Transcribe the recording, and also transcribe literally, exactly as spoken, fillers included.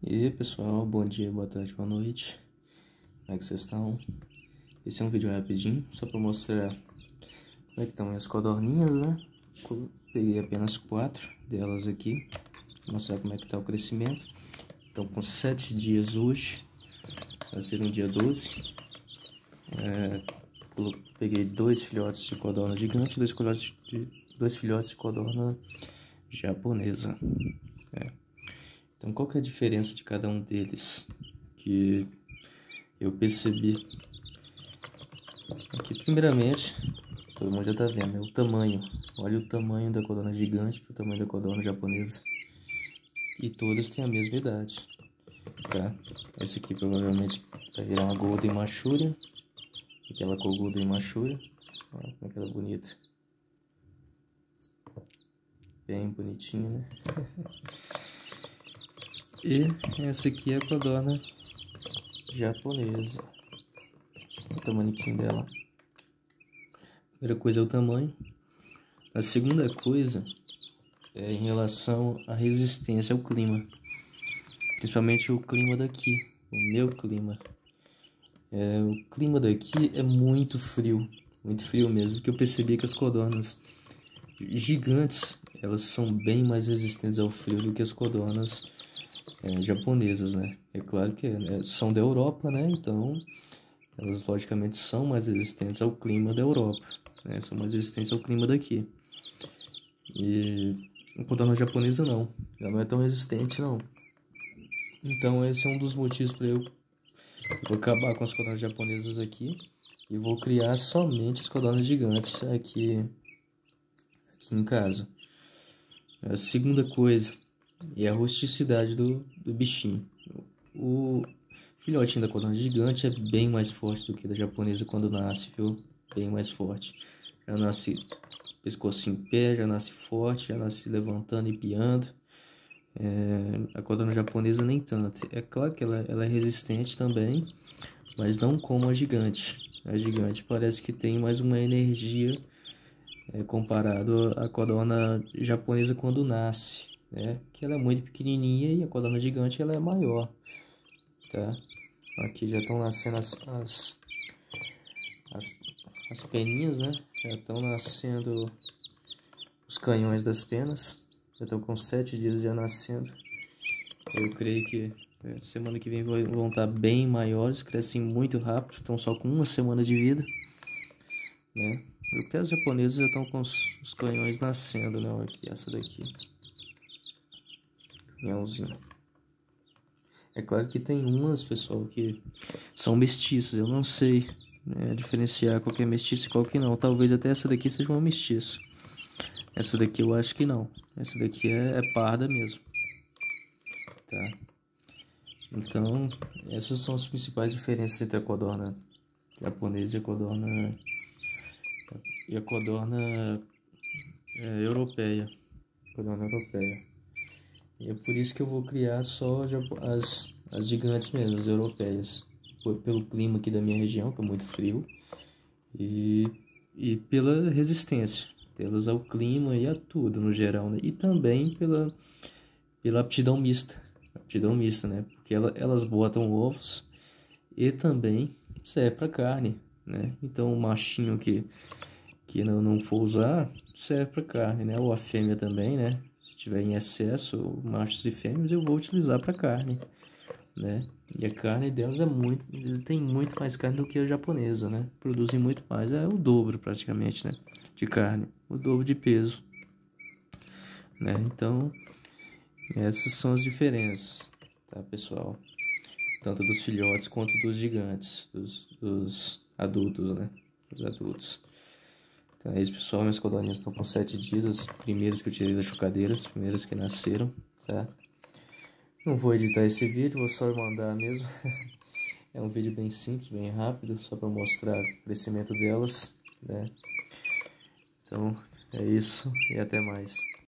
E aí pessoal, bom dia, boa tarde, boa noite. Como é que vocês estão? Esse é um vídeo rapidinho, só para mostrar como é que estão as codorninhas, né? Peguei apenas quatro delas aqui, vou mostrar como é que está o crescimento. Estão com sete dias hoje, vai ser no dia doze. É, peguei dois filhotes de codorna gigante, dois filhotes de, dois filhotes de codorna japonesa. É. Então, qual que é a diferença de cada um deles? Que eu percebi aqui, primeiramente, todo mundo já tá vendo, é o tamanho. Olha o tamanho da codorna gigante para o tamanho da codorna japonesa. E todas têm a mesma idade, tá? Esse aqui provavelmente vai virar uma Golden Manchuria. Aquela com Golden Manchuria. Olha como é que ela é bonita. Bem bonitinha, né? E essa aqui é a codorna japonesa. Olha o tamanho dela. Primeira coisa é o tamanho. A segunda coisa é em relação à resistência ao clima. Principalmente o clima daqui, o meu clima. É, o clima daqui é muito frio, muito frio mesmo. Porque eu percebi que as codornas gigantes, elas são bem mais resistentes ao frio do que as codornas é, japonesas, né? É claro que é, são da Europa, né? Então elas logicamente são mais resistentes ao clima da Europa, né? São mais resistentes ao clima daqui. E a codorna japonesa não, ela não é tão resistente não. Então esse é um dos motivos para eu, eu vou acabar com as codornas japonesas aqui e vou criar somente as codornas gigantes aqui, aqui em casa. A segunda coisa é a rusticidade do, do bichinho. O filhotinho da codorna gigante é bem mais forte do que da japonesa quando nasce, viu? Bem mais forte. Já nasce pescoço em pé, já nasce forte, já nasce levantando e piando. É, a codorna japonesa nem tanto. É claro que ela, ela é resistente também, mas não como a gigante. A gigante parece que tem mais uma energia é, comparado à codorna japonesa quando nasce, né? Que ela é muito pequenininha e a codorna gigante ela é maior, tá? Aqui já estão nascendo as, as, as, as peninhas, né? Já estão nascendo os canhões das penas. Já estão com sete dias já nascendo. Eu creio que é, semana que vem vão estar bem maiores, crescem muito rápido, estão só com uma semana de vida, né? Até as japonesas já estão com os, os canhões nascendo, né? Olha aqui, essa daqui. Canhãozinho. É claro que tem umas, pessoal, que são mestiças. Eu não sei, né, diferenciar qual que é mestiça e qual que não. Talvez até essa daqui seja uma mestiça. Essa daqui eu acho que não. Essa daqui é, é parda mesmo. Tá? Então, essas são as principais diferenças entre a codorna japonesa e a codorna, e a codorna é, europeia. Codorna europeia. E é por isso que eu vou criar só as, as gigantes mesmo, as europeias. Pelo clima aqui da minha região, que é muito frio. E, e pela resistência delas ao clima e a tudo no geral, né? E também pela, pela aptidão mista. Aptidão mista, né? Porque ela, elas botam ovos e também serve para carne, né? Então o machinho que, que não, não for usar serve para carne, né? Ou a fêmea também, né? Se tiver em excesso, machos e fêmeas, eu vou utilizar para carne, né? E a carne delas é muito, tem muito mais carne do que a japonesa, né? Produzem muito mais, é o dobro praticamente, né? De carne, o dobro de peso, né? Então, essas são as diferenças, tá, pessoal? Tanto dos filhotes quanto dos gigantes, dos, dos adultos, né? Dos adultos. Então é isso, pessoal. Minhas codorninhas estão com sete dias, as primeiras que eu tirei da chocadeira, as primeiras que nasceram, tá? Não vou editar esse vídeo, vou só mandar mesmo. É um vídeo bem simples, bem rápido, só para mostrar o crescimento delas, né? Então é isso e até mais.